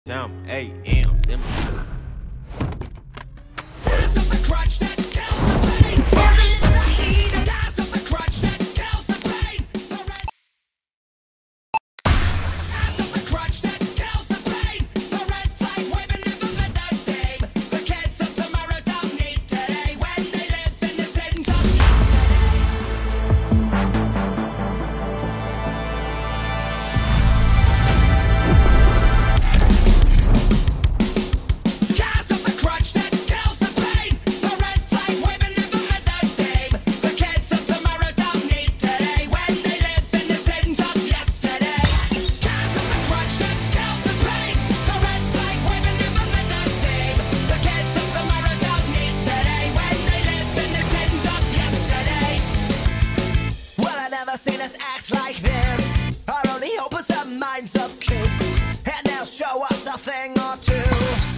Some AMs in my Gas of the crutch that kills the pain. Gas of the crutch that kills the pain. Gas of the crutch that kills the pain. The red flag waving never meant the same. The kids of tomorrow don't need today when they live in the sins of Gas of the crutch that kills the pain. The red flag waving never meant the same. The kids of tomorrow don't need today when they live in the sins of yesterday. Gas of the crutch that kills the pain. The red flag waving never meant the same. The kids of tomorrow don't need today when they live in the sins of yesterday. Well, I never seen us act like this. Our only hope is the minds of kids, and they'll show us a thing or two.